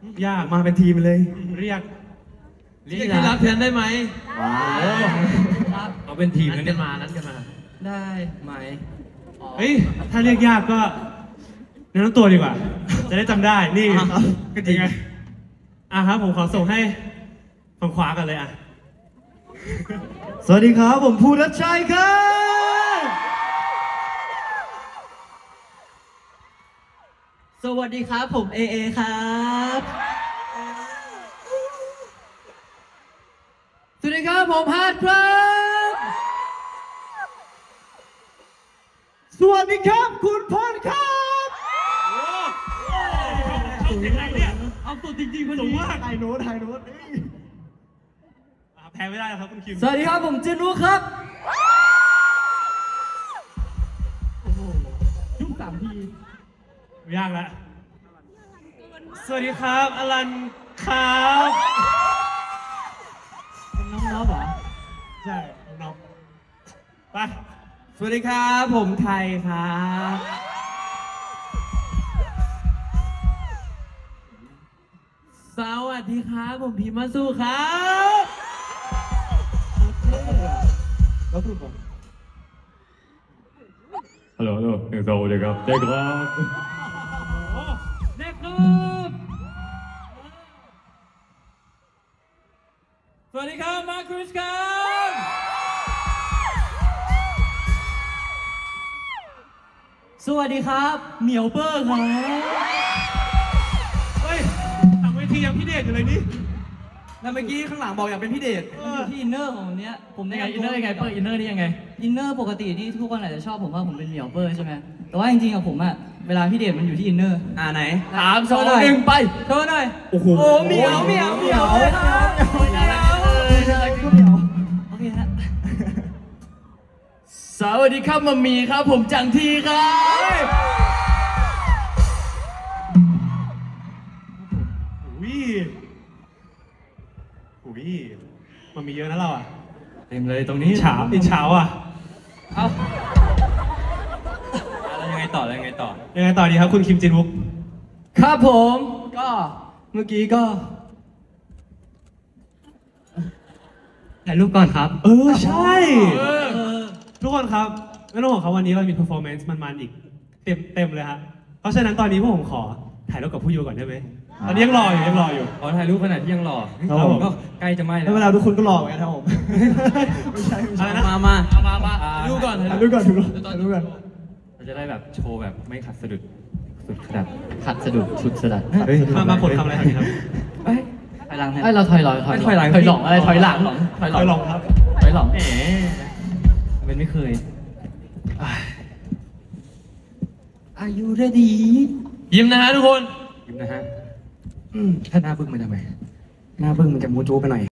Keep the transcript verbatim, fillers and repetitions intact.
ยากมาเป็นทีมเลยเรียกเรียกที่รับแทนได้ไหมว้าวเอาเป็นทีมนัดกันมานัดกันมาได้ไหมเฮ้ยถ้าเรียกยากก็แนะนำตัวดีกว่าจะได้จำได้นี่ก็จริงไงอ่ะครับผมขอส่งให้ฝั่งขวากันเลยอ่ะสวัสดีครับผมภูรัชชัยครับสวัสดีครับผมเอเอครับสวัสดีครับผมฮาร์ดครับสวัสดีครับคุณพลครับเอาตัวจริงๆคนนี้ไฮโน้ตไฮโน้ตแพ้ไม่ได้นะครับคุณคิมสวัสดีครับผมจินวุครับโอ้โหยุ่งสามทียากแล้วสวัสดีครับอลันครับเป็นน้องน็อปเหรอใช่น้องไปสวัสดีครับผมไทยครับสวัสดีครับผมพีมาสู้ครับแล้วพูดก่อนฮัลโหลฮัลโหลหนึ่งสองเลยครับเด็กครับเด็กครับสวัสดีครับมาร์คริสครับสวัสดีครับเหมียวเปอร์ครับเฮ้ยหลังเวทียังพี่เดชอยู่เลยนี่แล้วเมื่อกี้ข้างหลังบอกอยากเป็นพี่เดชอยู่ที่อินเนอร์ของเนี้ยผมได้อินเนอร์ยังไงเปอร์อินเนอร์นี่ยังไงอินเนอร์ปกติที่ทุกคนอาจจะชอบผมว่าผมเป็นเหมียวเปอร์ใช่ไหมแต่ว่าจริงๆอะผมอะเวลาพี่เดชมันอยู่ที่อินเนอร์อ่าไหนสามสองหนึ่งไปโชว์หน่อยโอ้โหเหมียวเหมียวเหมียวเลยครับเหมียวเลยก็เหมียวโอเคฮะสวัสดีครับมัมมี่ครับผมจังทีครับวิวิมันมีเยอะนะเราอ่ะเต็มเลยตรงนี้เช้าอินเช้าอ่ะเอาแล้วยังไงต่อแล้วยังไงต่อยังไงต่อดีครับคุณคิมจินวุกครับผมก็เมื่อกี้ก็ถ่ายรูปก่อนครับเออใช่ทุกคนครับไม่ต้องห่วงครับวันนี้เรามีเพอร์ฟอร์แมนซ์มันๆอีกเต็มเต็มเลยครับเพราะฉะนั้นตอนนี้พวกผมขอถ่ายรูปกับผู้ยูก่อนได้ไหมตอนนี้ยังรออยู่ยังรออยู่ขอถ่ายรูปขนาดที่ยังรอเราก็ใกล้จะไหม้แล้วเวลาทุกคนก็รอเหมือนกันครับผมไม่ใช่ไม่ใช่มามามามาดูก่อนดูก่อนดูก่อนดูก่อนเราจะได้แบบโชว์แบบไม่ขัดสะดุดสุดขนาดขัดสะดุดสุดสะดัดมามาผลทำอะไรครับเอ้ยถอยหลังไอ้เราถอยหลังถอยหลังถอยหลังอะไรถอยหลังถอยหลังครับถอยหลังแหมเป็นไม่เคยAre you ready ยิ้มนะฮะทุกคนยิ้มนะฮะถ้าหน้าบึ้งมันทำไมหน้าบึ้งมันจะมูจูไปหน่อย